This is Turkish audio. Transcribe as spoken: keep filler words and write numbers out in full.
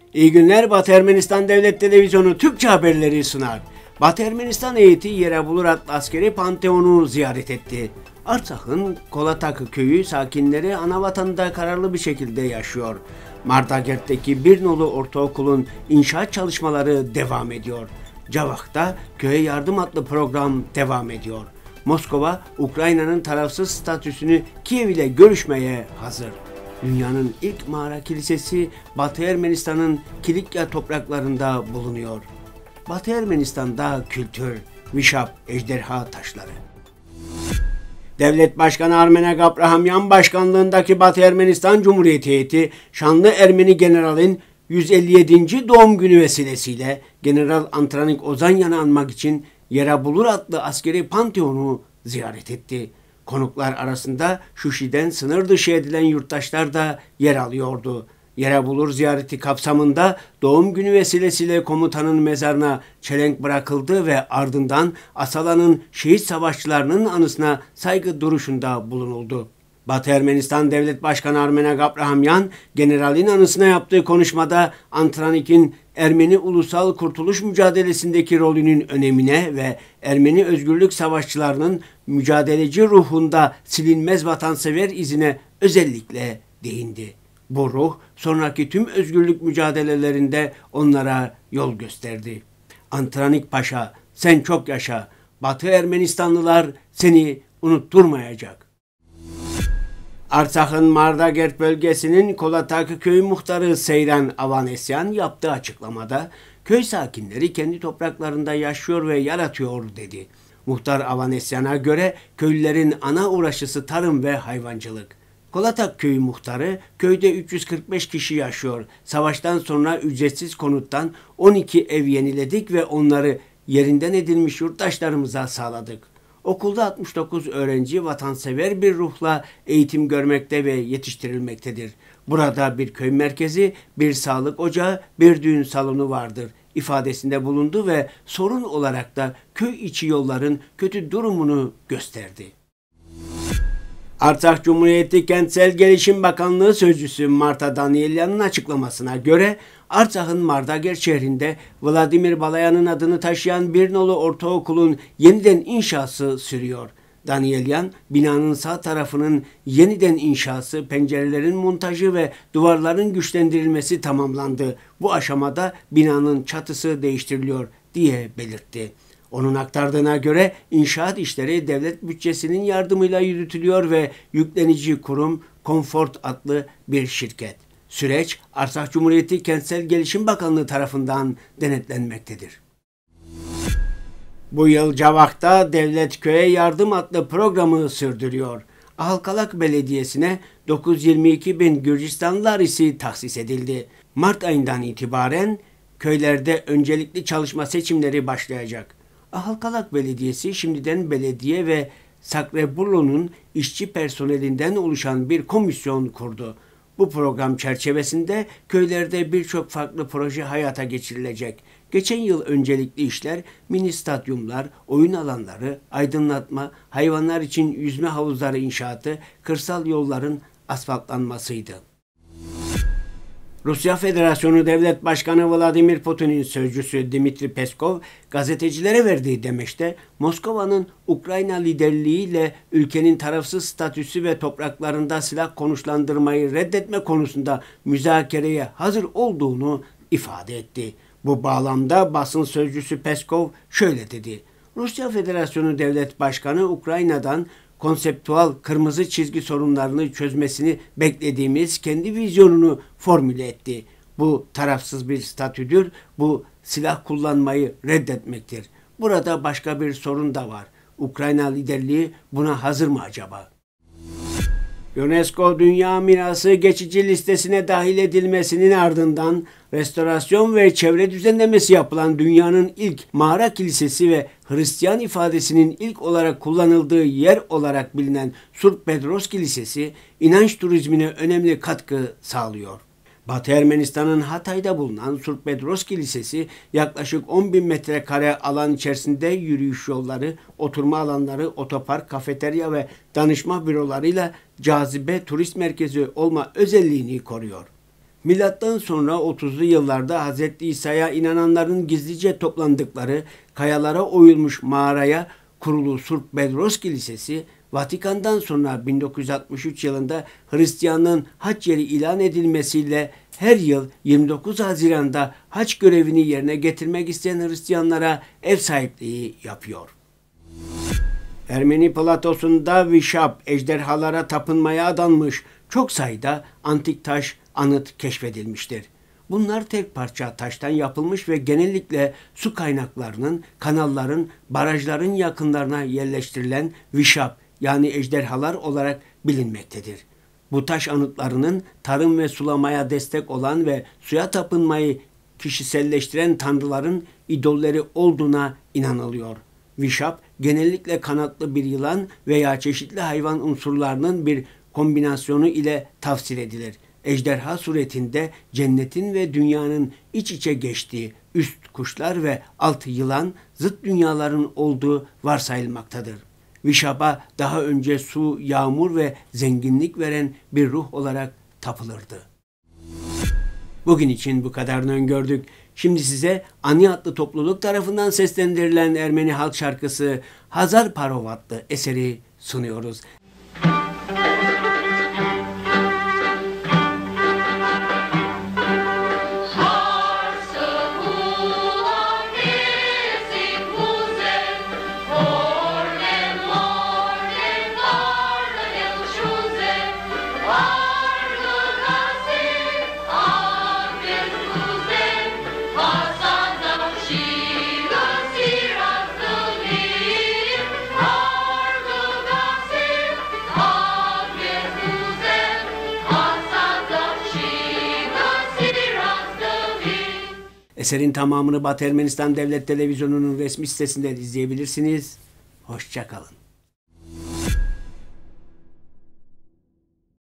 İyi günler, Batı Ermenistan Devlet Televizyonu Türkçe haberleri sunar. Batı Ermenistan heyeti Yerebulur adlı askeri panteonu ziyaret etti. Artsak'ın Kolatak köyü sakinleri anavatanda kararlı bir şekilde yaşıyor. Mardagert'teki bir nolu ortaokulun inşaat çalışmaları devam ediyor. Cavak'ta köye yardım adlı program devam ediyor. Moskova, Ukrayna'nın tarafsız statüsünü Kiev ile görüşmeye hazır. Dünyanın ilk mağara kilisesi Batı Ermenistan'ın Kilikya topraklarında bulunuyor. Batı Ermenistan'da kültür, Vişap ejderha taşları. Devlet Başkanı Armenak Abrahamyan başkanlığındaki Batı Ermenistan Cumhuriyeti heyeti şanlı Ermeni generalin yüz elli yedinci doğum günü vesilesiyle General Antranik Ozanyan'ı anmak için Yerebulur adlı askeri panteonu ziyaret etti. Konuklar arasında Şuşi'den sınır dışı edilen yurttaşlar da yer alıyordu. Yerebulur ziyareti kapsamında doğum günü vesilesiyle komutanın mezarına çelenk bırakıldı ve ardından Asala'nın şehit savaşçılarının anısına saygı duruşunda bulunuldu. Batı Ermenistan Devlet Başkanı Armenak Abrahamyan, generalin anısına yaptığı konuşmada Antranik'in Ermeni ulusal kurtuluş mücadelesindeki rolünün önemine ve Ermeni özgürlük savaşçılarının mücadeleci ruhunda silinmez vatansever izine özellikle değindi. Bu ruh sonraki tüm özgürlük mücadelelerinde onlara yol gösterdi. Antranik Paşa, sen çok yaşa. Batı Ermenistanlılar seni unutturmayacak. Artsak'ın Mardagert bölgesinin Kolatak köyü muhtarı Seyran Avanesyan yaptığı açıklamada köy sakinleri kendi topraklarında yaşıyor ve yaratıyor dedi. Muhtar Avanesyan'a göre köylülerin ana uğraşısı tarım ve hayvancılık. Kolatak köyü muhtarı köyde üç yüz kırk beş kişi yaşıyor. Savaştan sonra ücretsiz konuttan on iki ev yeniledik ve onları yerinden edilmiş yurttaşlarımıza sağladık. Okulda altmış dokuz öğrenci vatansever bir ruhla eğitim görmekte ve yetiştirilmektedir. Burada bir köy merkezi, bir sağlık ocağı, bir düğün salonu vardır ifadesinde bulundu ve sorun olarak da köy içi yolların kötü durumunu gösterdi. Artsak Cumhuriyeti Kentsel Gelişim Bakanlığı Sözcüsü Marta Danielyan'ın açıklamasına göre Artsak'ın Mardagert şehrinde Vladimir Balayan'ın adını taşıyan bir nolu ortaokulun yeniden inşası sürüyor. Danielyan, binanın sağ tarafının yeniden inşası, pencerelerin montajı ve duvarların güçlendirilmesi tamamlandı. Bu aşamada binanın çatısı değiştiriliyor diye belirtti. Onun aktardığına göre inşaat işleri devlet bütçesinin yardımıyla yürütülüyor ve yüklenici kurum Comfort adlı bir şirket. Süreç Artsakh Cumhuriyeti Kentsel Gelişim Bakanlığı tarafından denetlenmektedir. Bu yıl Cavak'ta Devlet Köye Yardım adlı programı sürdürüyor. Ahalkalak Belediyesi'ne dokuz yüz yirmi iki bin Gürcistan larisi tahsis edildi. Mart ayından itibaren köylerde öncelikli çalışma seçimleri başlayacak. Ahalkalak Belediyesi şimdiden belediye ve Sakreburlu'nun işçi personelinden oluşan bir komisyon kurdu. Bu program çerçevesinde köylerde birçok farklı proje hayata geçirilecek. Geçen yıl öncelikli işler mini stadyumlar, oyun alanları, aydınlatma, hayvanlar için yüzme havuzları inşaatı, kırsal yolların asfaltlanmasıydı. Rusya Federasyonu Devlet Başkanı Vladimir Putin'in sözcüsü Dmitri Peskov, gazetecilere verdiği demeçte Moskova'nın Ukrayna liderliğiyle ülkenin tarafsız statüsü ve topraklarında silah konuşlandırmayı reddetme konusunda müzakereye hazır olduğunu ifade etti. Bu bağlamda basın sözcüsü Peskov şöyle dedi: Rusya Federasyonu Devlet Başkanı Ukrayna'dan konseptüel kırmızı çizgi sorunlarını çözmesini beklediğimiz kendi vizyonunu formüle etti. Bu tarafsız bir statüdür, bu silah kullanmayı reddetmektir. Burada başka bir sorun da var. Ukrayna liderliği buna hazır mı acaba? UNESCO Dünya Mirası geçici listesine dahil edilmesinin ardından restorasyon ve çevre düzenlemesi yapılan dünyanın ilk mağara kilisesi ve Hristiyan ifadesinin ilk olarak kullanıldığı yer olarak bilinen Surp Bedros Kilisesi inanç turizmine önemli katkı sağlıyor. Batı Ermenistan'ın Hatay'da bulunan Surp Bedros Kilisesi yaklaşık on bin metrekare alan içerisinde yürüyüş yolları, oturma alanları, otopark, kafeterya ve danışma bürolarıyla cazibe turist merkezi olma özelliğini koruyor. Milattan sonra otuzlu yıllarda Hazreti İsa'ya inananların gizlice toplandıkları kayalara oyulmuş mağaraya kurulu Surp Bedros Kilisesi, Vatikan'dan sonra bin dokuz yüz altmış üç yılında Hristiyanlığın hac yeri ilan edilmesiyle her yıl yirmi dokuz Haziran'da hac görevini yerine getirmek isteyen Hristiyanlara ev sahipliği yapıyor. Ermeni platosunda Vişap, ejderhalara tapınmaya adanmış çok sayıda antik taş, anıt keşfedilmiştir. Bunlar tek parça taştan yapılmış ve genellikle su kaynaklarının, kanalların, barajların yakınlarına yerleştirilen Vişap yani ejderhalar olarak bilinmektedir. Bu taş anıtlarının tarım ve sulamaya destek olan ve suya tapınmayı kişiselleştiren tanrıların idolleri olduğuna inanılıyor. Vişap genellikle kanatlı bir yılan veya çeşitli hayvan unsurlarının bir kombinasyonu ile tafsir edilir. Ejderha suretinde cennetin ve dünyanın iç içe geçtiği üst kuşlar ve alt yılan zıt dünyaların olduğu varsayılmaktadır. Vişap'a daha önce su, yağmur ve zenginlik veren bir ruh olarak tapılırdı. Bugün için bu kadarını öngördük. Şimdi size Ani adlı topluluk tarafından seslendirilen Ermeni halk şarkısı Hazar Parov adlı eseri sunuyoruz. Eserin tamamını Batı Ermenistan Devlet Televizyonu'nun resmi sitesinden izleyebilirsiniz. Hoşça kalın.